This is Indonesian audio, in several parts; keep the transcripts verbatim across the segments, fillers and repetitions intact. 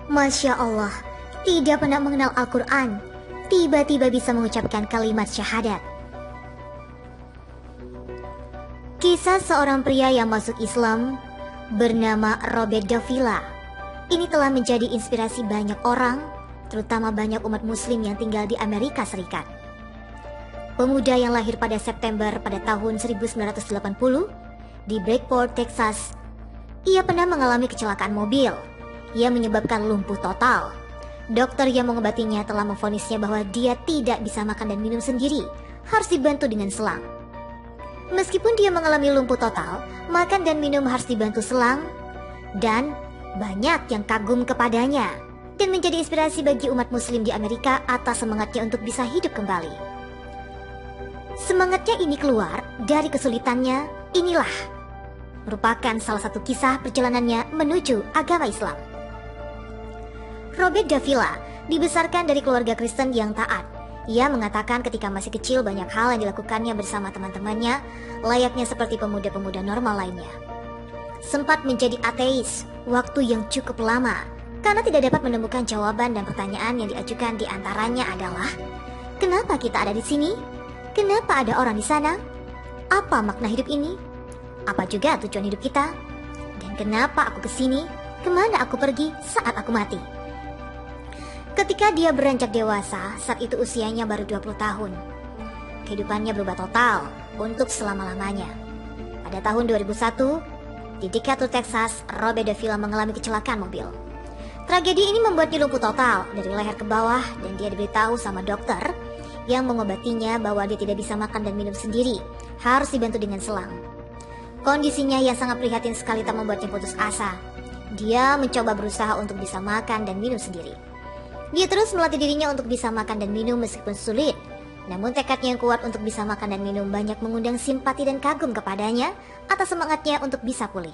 Masya Allah, tidak pernah mengenal Al-Quran, tiba-tiba bisa mengucapkan kalimat syahadat. Kisah seorang pria yang masuk Islam bernama Robert Davila ini telah menjadi inspirasi banyak orang, terutama banyak umat muslim yang tinggal di Amerika Serikat. Pemuda yang lahir pada September pada tahun seribu sembilan ratus delapan puluh di Breakport, Texas. Ia pernah mengalami kecelakaan mobil yang menyebabkan lumpuh total. Dokter yang mengobatinya telah memvonisnya bahwa dia tidak bisa makan dan minum sendiri, harus dibantu dengan selang. Meskipun dia mengalami lumpuh total, makan dan minum harus dibantu selang, dan banyak yang kagum kepadanya dan menjadi inspirasi bagi umat muslim di Amerika atas semangatnya untuk bisa hidup kembali. Semangatnya ini keluar dari kesulitannya. Inilah merupakan salah satu kisah perjalanannya menuju agama Islam. Robert Davila dibesarkan dari keluarga Kristen yang taat. Ia mengatakan ketika masih kecil banyak hal yang dilakukannya bersama teman-temannya, layaknya seperti pemuda-pemuda normal lainnya. Sempat menjadi ateis waktu yang cukup lama karena tidak dapat menemukan jawaban, dan pertanyaan yang diajukan di antaranya adalah, kenapa kita ada di sini? Kenapa ada orang di sana? Apa makna hidup ini? Apa juga tujuan hidup kita? Dan kenapa aku kesini? Kemana aku pergi saat aku mati? Ketika dia beranjak dewasa, saat itu usianya baru dua puluh tahun. Kehidupannya berubah total untuk selama-lamanya. Pada tahun dua ribu satu, di Decatur, Texas, Robert Davila mengalami kecelakaan mobil. Tragedi ini membuatnya lumpuh total dari leher ke bawah, dan dia diberitahu sama dokter yang mengobatinya bahwa dia tidak bisa makan dan minum sendiri, harus dibantu dengan selang. Kondisinya yang sangat prihatin sekali tak membuatnya putus asa. Dia mencoba berusaha untuk bisa makan dan minum sendiri. Dia terus melatih dirinya untuk bisa makan dan minum meskipun sulit. Namun tekadnya yang kuat untuk bisa makan dan minum banyak mengundang simpati dan kagum kepadanya atas semangatnya untuk bisa pulih.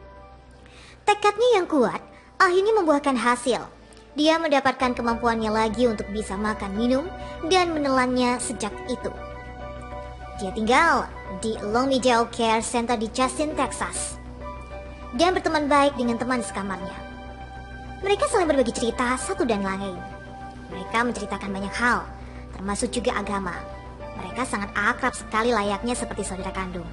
Tekadnya yang kuat akhirnya membuahkan hasil. Dia mendapatkan kemampuannya lagi untuk bisa makan, minum, dan menelannya sejak itu. Dia tinggal di Long Meadow Care Center di Justin, Texas, dan berteman baik dengan teman sekamarnya. Mereka saling berbagi cerita satu dan lain. Mereka menceritakan banyak hal, termasuk juga agama. Mereka sangat akrab sekali, layaknya seperti saudara kandung.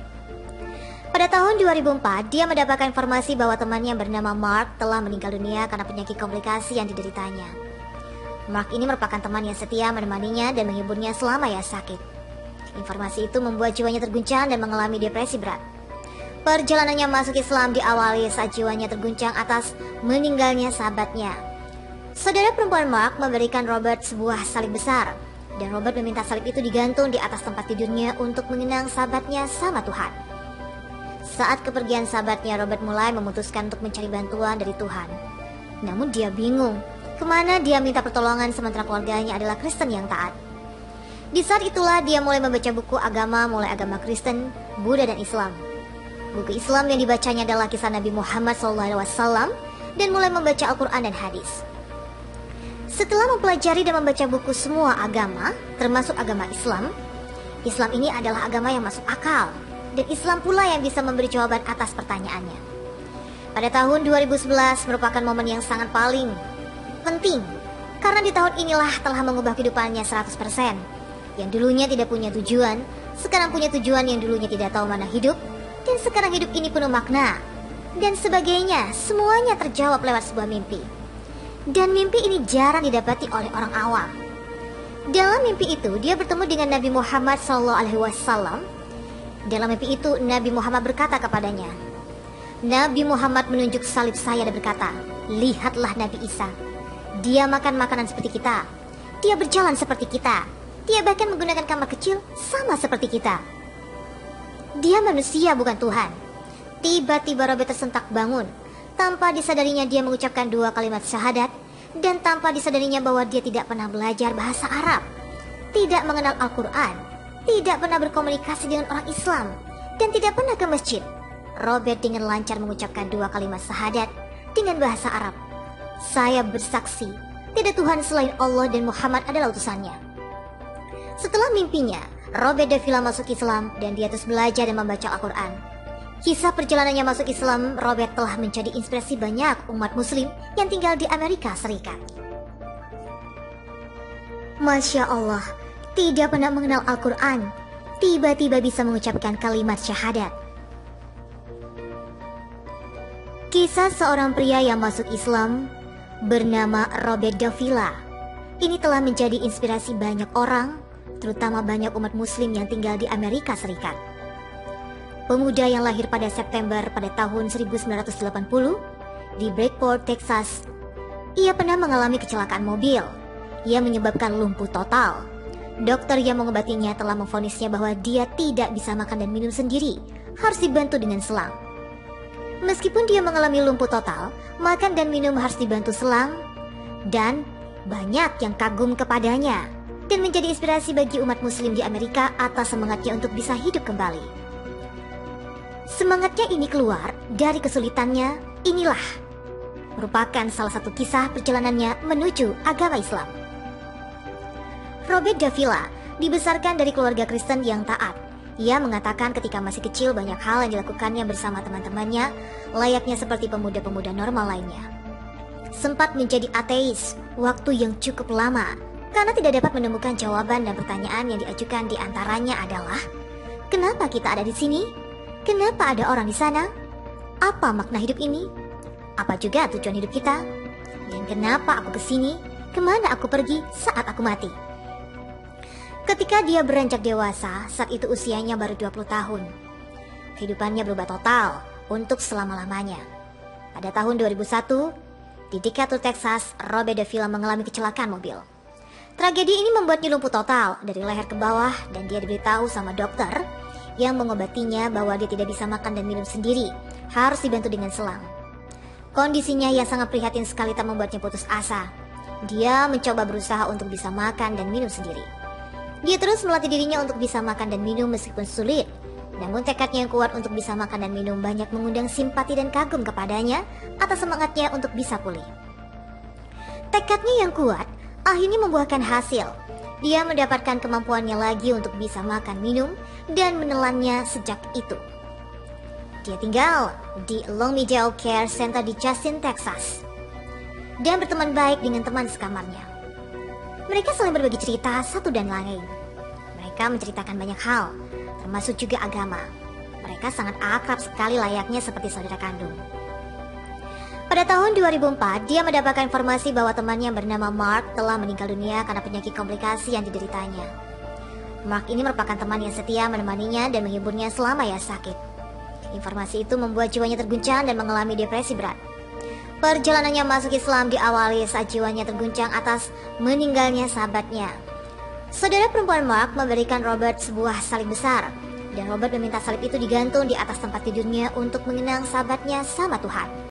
Pada tahun dua ribu empat, dia mendapatkan informasi bahwa temannya bernama Mark telah meninggal dunia karena penyakit komplikasi yang dideritanya. Mark ini merupakan teman yang setia menemaninya dan menghiburnya selama ia sakit. Informasi itu membuat jiwanya terguncang dan mengalami depresi berat. Perjalanannya masuk Islam diawali saat jiwanya terguncang atas meninggalnya sahabatnya. Saudara perempuan Mark memberikan Robert sebuah salib besar, dan Robert meminta salib itu digantung di atas tempat tidurnya untuk mengenang sahabatnya sama Tuhan. Saat kepergian sahabatnya, Robert mulai memutuskan untuk mencari bantuan dari Tuhan. Namun dia bingung kemana dia minta pertolongan sementara keluarganya adalah Kristen yang taat. Di saat itulah dia mulai membaca buku agama, mulai agama Kristen, Buddha, dan Islam. Buku Islam yang dibacanya adalah kisah Nabi Muhammad shallallahu alaihi wasallam dan mulai membaca Al-Quran dan hadis. Setelah mempelajari dan membaca buku semua agama, termasuk agama Islam, Islam ini adalah agama yang masuk akal, dan Islam pula yang bisa memberi jawaban atas pertanyaannya. Pada tahun dua ribu sebelas merupakan momen yang sangat paling penting, karena di tahun inilah telah mengubah kehidupannya seratus persen. Yang dulunya tidak punya tujuan, sekarang punya tujuan. Yang dulunya tidak tahu mana hidup, dan sekarang hidup ini penuh makna, dan sebagainya. Semuanya terjawab lewat sebuah mimpi. Dan mimpi ini jarang didapati oleh orang awam. Dalam mimpi itu dia bertemu dengan Nabi Muhammad shallallahu alaihi wasallam. Dalam mimpi itu Nabi Muhammad berkata kepadanya, Nabi Muhammad menunjuk salib saya dan berkata, lihatlah Nabi Isa. Dia makan makanan seperti kita, dia berjalan seperti kita, dia bahkan menggunakan kamar kecil sama seperti kita. Dia manusia, bukan Tuhan. Tiba-tiba Robert tersentak bangun. Tanpa disadarinya dia mengucapkan dua kalimat syahadat, dan tanpa disadarinya bahwa dia tidak pernah belajar bahasa Arab, tidak mengenal Al-Quran, tidak pernah berkomunikasi dengan orang Islam, dan tidak pernah ke masjid. Robert dengan lancar mengucapkan dua kalimat syahadat dengan bahasa Arab. Saya bersaksi, tidak Tuhan selain Allah dan Muhammad adalah utusannya. Setelah mimpinya, Robert Davila masuk Islam dan dia terus belajar dan membaca Al-Quran. Kisah perjalanannya masuk Islam, Robert telah menjadi inspirasi banyak umat muslim yang tinggal di Amerika Serikat. Masya Allah, tidak pernah mengenal Al-Quran, tiba-tiba bisa mengucapkan kalimat syahadat. Kisah seorang pria yang masuk Islam bernama Robert Davila. Ini telah menjadi inspirasi banyak orang, terutama banyak umat muslim yang tinggal di Amerika Serikat. Pemuda yang lahir pada September pada tahun seribu sembilan ratus delapan puluh di Bridgeport, Texas. Ia pernah mengalami kecelakaan mobil. Ia menyebabkan lumpuh total. Dokter yang mengobatinya telah memvonisnya bahwa dia tidak bisa makan dan minum sendiri, harus dibantu dengan selang. Meskipun dia mengalami lumpuh total, makan dan minum harus dibantu selang, dan banyak yang kagum kepadanya dan menjadi inspirasi bagi umat muslim di Amerika atas semangatnya untuk bisa hidup kembali. Semangatnya ini keluar dari kesulitannya. Inilah merupakan salah satu kisah perjalanannya menuju agama Islam. Robert Davila dibesarkan dari keluarga Kristen yang taat. Ia mengatakan ketika masih kecil banyak hal yang dilakukannya bersama teman-temannya, layaknya seperti pemuda-pemuda normal lainnya. Sempat menjadi ateis waktu yang cukup lama karena tidak dapat menemukan jawaban, dan pertanyaan yang diajukan diantaranya adalah, kenapa kita ada di sini? Kenapa ada orang di sana? Apa makna hidup ini? Apa juga tujuan hidup kita? Dan kenapa aku kesini? Kemana aku pergi saat aku mati? Ketika dia beranjak dewasa, saat itu usianya baru dua puluh tahun. Kehidupannya berubah total untuk selama-lamanya. Pada tahun dua ribu satu, di Decatur, Texas, Robert Davila mengalami kecelakaan mobil. Tragedi ini membuatnya lumpuh total dari leher ke bawah, dan dia diberitahu sama dokter yang mengobatinya bahwa dia tidak bisa makan dan minum sendiri, harus dibantu dengan selang. Kondisinya yang sangat prihatin sekali tak membuatnya putus asa. Dia mencoba berusaha untuk bisa makan dan minum sendiri. Dia terus melatih dirinya untuk bisa makan dan minum meskipun sulit. Namun tekadnya yang kuat untuk bisa makan dan minum banyak mengundang simpati dan kagum kepadanya atas semangatnya untuk bisa pulih. Tekadnya yang kuat akhirnya membuahkan hasil. Dia mendapatkan kemampuannya lagi untuk bisa makan, minum, dan menelannya sejak itu. Dia tinggal di Long Meadow Care Center di Justin, Texas, dan berteman baik dengan teman sekamarnya. Mereka saling berbagi cerita satu dan lain. Mereka menceritakan banyak hal, termasuk juga agama. Mereka sangat akrab sekali, layaknya seperti saudara kandung. Pada tahun dua ribu empat, dia mendapatkan informasi bahwa temannya bernama Mark telah meninggal dunia karena penyakit komplikasi yang dideritanya. Mark ini merupakan teman yang setia menemaninya dan menghiburnya selama ia sakit. Informasi itu membuat jiwanya terguncang dan mengalami depresi berat. Perjalanannya masuk Islam diawali saat jiwanya terguncang atas meninggalnya sahabatnya. Saudara perempuan Mark memberikan Robert sebuah salib besar, dan Robert meminta salib itu digantung di atas tempat tidurnya untuk mengenang sahabatnya sama Tuhan.